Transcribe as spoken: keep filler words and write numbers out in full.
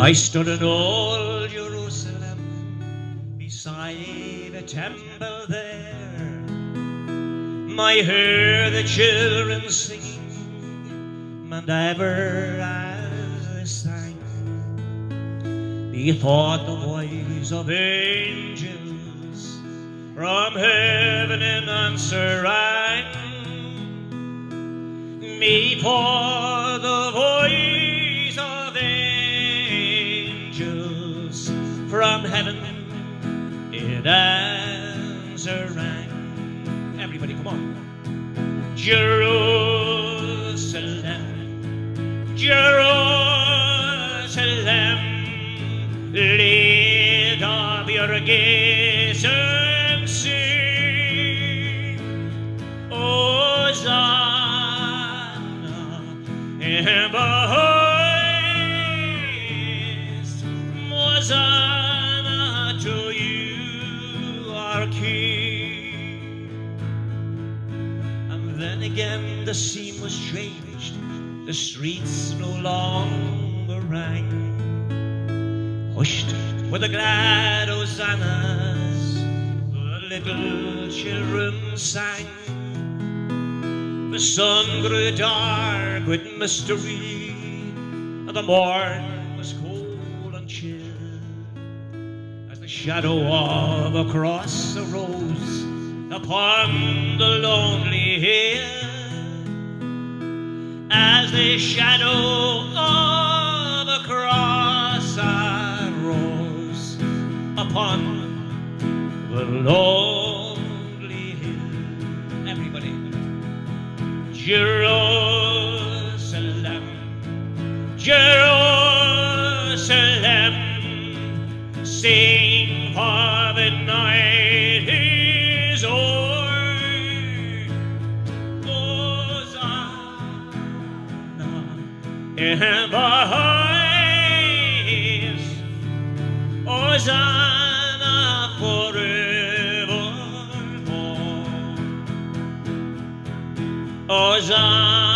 I stood in old Jerusalem beside the temple there. I heard the children singing, and ever as they sang, methought the voice of angels from heaven in answer rang. Methought the voice of angels from heaven in answer rang. Everybody, come on. Jerusalem, Jerusalem, lift up your gaze and sing, Hosanna in the highest, Hosanna to you, our King. And then again the scene was changed, the streets no longer rang. Hushed were the glad hosannas, the little children sang. The sun grew dark with mystery, and the morn was cold and chill, as the shadow of a cross arose upon the lonely hill. As the shadow of a cross arose upon the lonely hill. Everybody. Jerusalem, Jerusalem, sing, for the night is o'er. Hosanna in the highest, Hosanna forevermore. Hosanna.